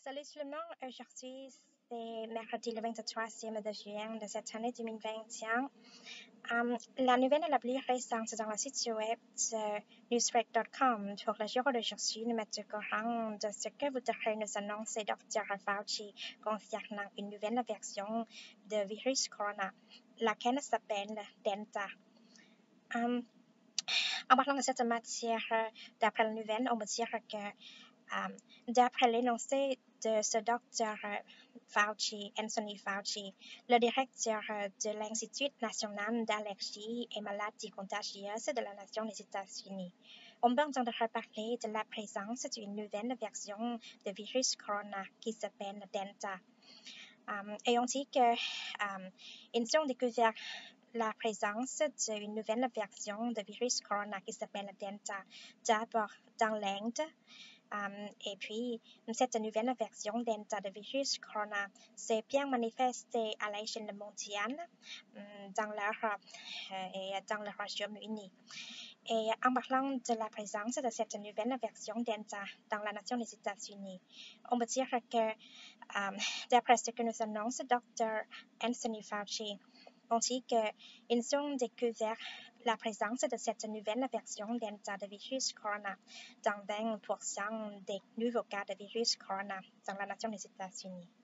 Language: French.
Salut tout le monde, aujourd'hui c'est mercredi le 23e de juin de cette année 2021. La nouvelle la plus récente dans le site web newsweek.com pour le jour d'aujourd'hui nous met au courant de ce que voudrait nous annoncer Dr. Fauci concernant une nouvelle version de virus corona, laquelle s'appelle Delta. En parlant de cette matière, d'après la nouvelle, on peut dire que d'après l'énoncé de ce docteur Fauci, Anthony Fauci, le directeur de l'Institut national d'allergie et maladies contagieuses de la nation des États-Unis, on peut entendre parler de la présence d'une nouvelle version de virus corona qui s'appelle Delta. Et on dit qu'ils ont découvert la présence d'une nouvelle version de virus corona qui s'appelle Delta, d'abord dans l'Inde. Et puis, cette nouvelle version Delta de virus corona s'est bien manifestée à l'échelle mondiale dans l'Europe et dans le Royaume-Uni. Et en parlant de la présence de cette nouvelle version Delta dans la nation des États-Unis, on peut dire que, d'après ce que nous annonce Dr. Anthony Fauci, on dit qu'ils ont découvert la présence de cette nouvelle version Delta de virus corona dans 20% des nouveaux cas de virus corona dans la nation des États-Unis.